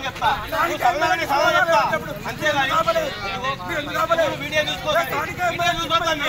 చెప్తా అంతేగాని వీడియో చూసుకోవాలి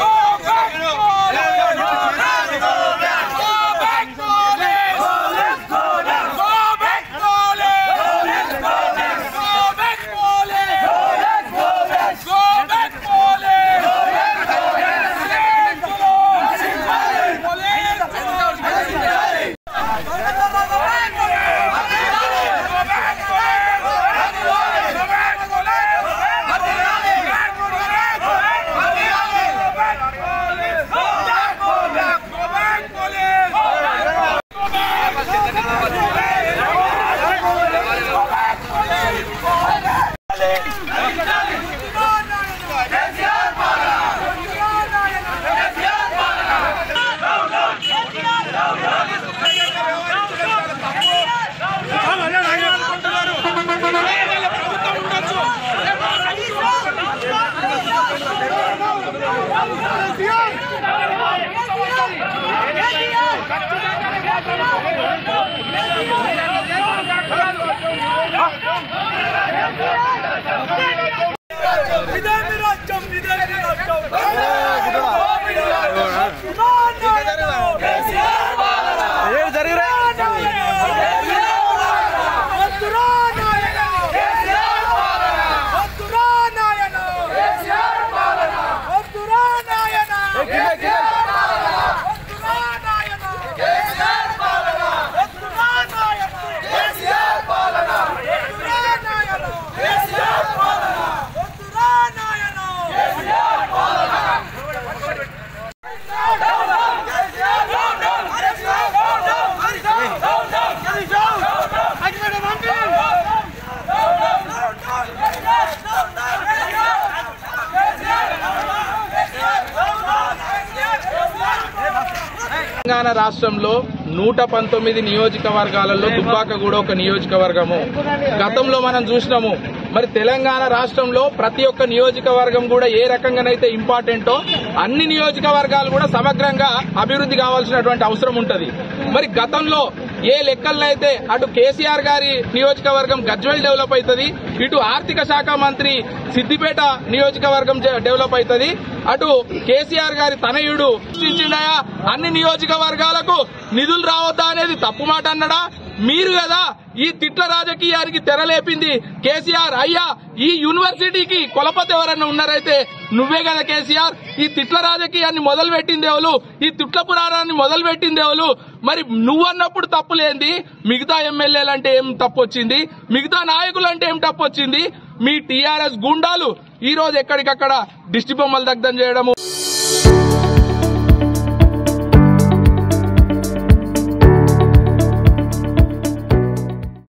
తెలంగాణ రాష్ట్రంలో 119 నియోజకవర్గాలలో దుబ్బాక కూడా ఒక నియోజకవర్గము. గతంలో మనం చూసినాము. మరి తెలంగాణ రాష్ట్రంలో ప్రతి ఒక్క నియోజకవర్గం కూడా ఏ రకంగానైతే ఇంపార్టెంటో అన్ని నియోజకవర్గాలు కూడా సమగ్రంగా అభివృద్ధి కావాల్సినటువంటి అవసరం ఉంటది. మరి గతంలో ఏ లెక్కలనైతే అటు కేసీఆర్ గారి నియోజకవర్గం గజ్వెల్ డెవలప్ అవుతుంది, ఇటు ఆర్థిక శాఖ మంత్రి సిద్దిపేట నియోజకవర్గం డెవలప్ అవుతుంది, అటు కేసీఆర్ గారి తనయుడు సృష్టించిండయా అన్ని నియోజకవర్గాలకు నిధులు రావద్దా అనేది తప్పు మాట అన్నాడా? మీరు కదా ఈ తిట్ల రాజకీయానికి తెరలేపింది కేసీఆర్. అయ్యా, ఈ యూనివర్సిటీకి కొలపతి ఎవరన్నా ఉన్నారైతే నువ్వే కదా కేసీఆర్. ఈ తిట్ల రాజకీయాన్ని మొదలు పెట్టింది ఎవరు? ఈ తిట్ల పురాణాన్ని మొదలు పెట్టింది ఎవరు? మరి నువ్వన్నప్పుడు తప్పులేంది? మిగతా ఎమ్మెల్యేలంటే ఏం తప్పు వచ్చింది? మిగతా నాయకులంటే ఏం తప్పు వచ్చింది? మీ టీఆర్ఎస్ గుండాలు ఈ రోజు ఎక్కడికక్కడ దిష్టి బొమ్మలు దగ్ధం చేయడము.